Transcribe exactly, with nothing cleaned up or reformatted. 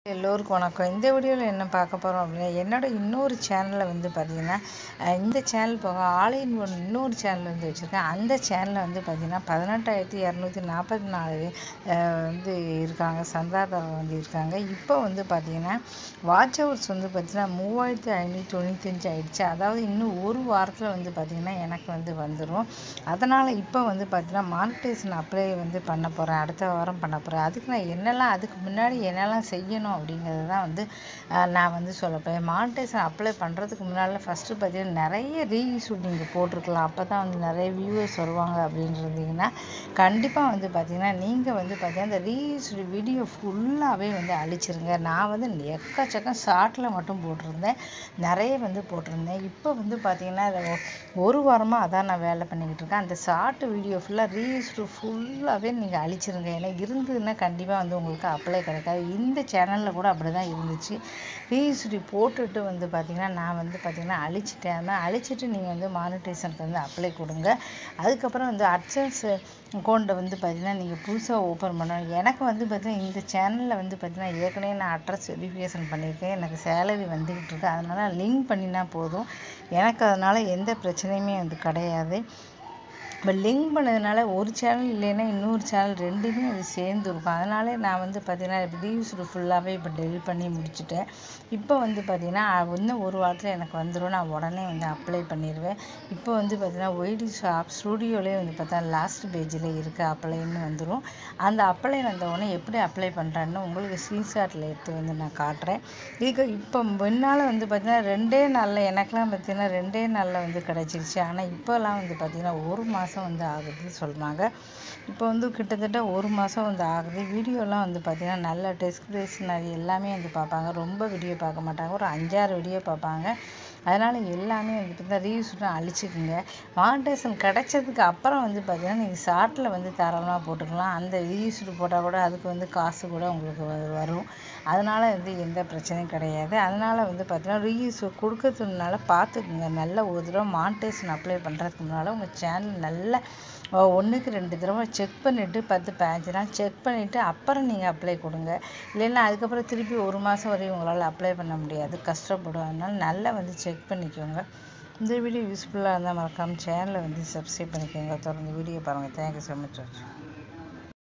எல்லோருக்கும் வணக்கம். இந்த வீடியோவில் என்ன பார்க்க போகிறோம் அப்படின்னா, என்னோட இன்னொரு சேனலில் வந்து பார்த்திங்கன்னா, இந்த சேனல் போக ஆல் இன் ஒன் இன்னொரு சேனல் வந்து வச்சுருக்கேன். அந்த சேனலில் வந்து பார்த்திங்கன்னா பதினெட்டாயிரத்தி இரநூத்தி நாற்பத்தி நாலு வந்து இருக்காங்க, சந்தாதாரர் வந்து இருக்காங்க. இப்போ வந்து பார்த்திங்கன்னா வாட்ச் ஹவர்ஸ் வந்து பார்த்திங்கன்னா மூவாயிரத்தி ஐநூற்றி தொண்ணூத்தஞ்சு ஆயிடுச்சு. அதாவது இன்னும் ஒரு வாரத்தில் வந்து பார்த்திங்கன்னா எனக்கு வந்து வந்துடும். அதனால் இப்போ வந்து பார்த்திங்கன்னா மானிட்டைசேஷன் அப்ளை வந்து பண்ண போகிறேன், அடுத்த வாரம் பண்ண போகிறேன். அதுக்கு நான் என்னெல்லாம் அதுக்கு முன்னாடி என்னெல்லாம் செய்யணும் அப்படிங்கிறது தான் வந்து நான் வந்து சொல்லப்போகிறேன். மானிட்டைசேஷன் அப்ளை பண்ணுறதுக்கு முன்னால் ஃபஸ்ட்டு பார்த்தீங்கன்னா நிறைய ரீயூஸ் நீங்கள் போட்டிருக்கலாம், அப்போ தான் வந்து நிறைய வியூவர்ஸ் வருவாங்க அப்படின்னு இருந்தீங்கன்னா கண்டிப்பாக வந்து பார்த்திங்கன்னா நீங்கள் வந்து பார்த்திங்கன்னா இந்த ரீயூஸ் வீடியோ ஃபுல்லாகவே வந்து அழிச்சிருங்க. நான் வந்து எக்கச்சக்கம் ஷார்ட்டில் மட்டும் போட்டிருந்தேன், நிறைய வந்து போட்டிருந்தேன். இப்போ வந்து பார்த்திங்கன்னா ஒரு வாரமாக அதான் நான் வேலை பண்ணிக்கிட்டு இருக்கேன். அந்த ஷார்ட் வீடியோ ஃபுல்லாக ரீயூஸ்டு ஃபுல்லாகவே நீங்கள் அழிச்சிருங்க. ஏன்னா இருந்ததுன்னா கண்டிப்பாக வந்து உங்களுக்கு அப்ளை கிடைக்காது. இந்த சேனலில் கூட அப்படி தான் இருந்துச்சு. ரீயூஸ்டு போட்டுட்டு வந்து பார்த்திங்கன்னா நான் வந்து பார்த்திங்கன்னா அழிச்சிட்டேன். அழிச்சிட்டு நீங்கள் வந்து மானிட்டைசேஷனுக்கு வந்து அப்ளை கொடுங்க. அதுக்கப்புறம் வந்து அட்சன்ஸ் அக்கௌண்ட்டை வந்து பார்த்திங்கன்னா நீங்கள் புதுசாக ஓப்பன் பண்ணணும். எனக்கு வந்து பார்த்திங்கன்னா இந்த சேனலில் வந்து பார்த்திங்கன்னா ஏற்கனவே நான் அட்ரஸ் வெரிஃபிகேஷன் பண்ணியிருக்கேன், எனக்கு சேலரி வந்துக்கிட்டு இருக்கு. அதனால் லிங்க் பண்ணினா போதும், எனக்கு அதனால் எந்த பிரச்சனையுமே வந்து கிடையாது. இப்போ லிங்க் பண்ணதுனால ஒரு சேனல் இல்லைன்னா இன்னொரு சேனல் ரெண்டுமே அது சேர்ந்து இருக்கும். அதனாலே நான் வந்து பார்த்திங்கன்னா ரீயூஸ்டு ஃபுல்லாகவே இப்போ டெலிட் பண்ணி முடிச்சுட்டேன். இப்போ வந்து பார்த்திங்கன்னா இன்னும் ஒரு வாரத்தில் எனக்கு வந்துடும், நான் உடனே வந்து அப்ளை பண்ணிடுவேன். இப்போ வந்து பார்த்திங்கன்னா ஒய்டி ஷாப் ஸ்டூடியோலேயே வந்து பார்த்தா லாஸ்ட் பேஜில் இருக்குது அப்ளைன்னு வந்துடும். அந்த அப்ளை வந்த உடனே எப்படி அப்ளை பண்ணுறேன்னு உங்களுக்கு ஸ்க்ரீன்ஷாட்டில் எடுத்து வந்து நான் காட்டுறேன். இதுக்கு இப்போ முன்னால் வந்து பார்த்திங்கன்னா ரெண்டே நாளில் எனக்கெலாம் பார்த்திங்கன்னா ரெண்டே நாளில் வந்து கிடச்சிருச்சு. ஆனால் இப்போலாம் வந்து பார்த்திங்கன்னா ஒரு மாதம் வந்து ஆகுது சொல்கிறாங்க. இப்போ வந்து கிட்டத்தட்ட ஒரு மாதம் வந்து ஆகுது. வீடியோலாம் வந்து பார்த்திங்கன்னா நல்ல டெஸ்கிரிப்ஷன் அது எல்லாமே வந்து பார்ப்பாங்க, ரொம்ப வீடியோ பார்க்க மாட்டாங்க, ஒரு அஞ்சாறு வீடியோ பார்ப்பாங்க. அதனால் எல்லாமே வந்து பார்த்தா ரீயூஸ்டு அழிச்சிக்குங்க. மானிட்டைசேஷன் கிடைச்சதுக்கு அப்புறம் வந்து பார்த்திங்கன்னா நீங்கள் ஷார்ட்டில் வந்து தாராளமாக போட்டுக்கலாம். அந்த ரீயூஸ்டு போட்டால் கூட அதுக்கு வந்து காசு கூட உங்களுக்கு வரும். அதனால் வந்து எந்த பிரச்சனையும் கிடையாது. அதனால் வந்து பார்த்திங்கன்னா ரீயூஸ் கொடுக்கறதுனால பார்த்துக்குங்க. நல்ல ஒரு தடவை மானிட்டைசேஷன் அப்ளை பண்ணுறதுக்கு முன்னால் உங்கள் சேனல் நல்ல ஒன்றுக்கு ரெண்டு தடவை செக் பண்ணிவிட்டு பத்து பதினஞ்சு நாள் செக் பண்ணிவிட்டு அப்புறம் நீங்கள் அப்ளை கொடுங்க. இல்லைன்னா அதுக்கப்புறம் திருப்பி ஒரு மாதம் வரையும் உங்களால் அப்ளை பண்ண முடியாது, கஷ்டப்படும். அதனால் நல்லா வந்து செக் பண்ணிக்கோங்க. இந்த வீடியோ யூஸ்ஃபுல்லாக இருந்தால் மறக்காமல் சேனலை வந்து சப்ஸ்கிரைப் பண்ணிக்கோங்க. தொடர்ந்து வீடியோ பாருங்கள். Thank you so much.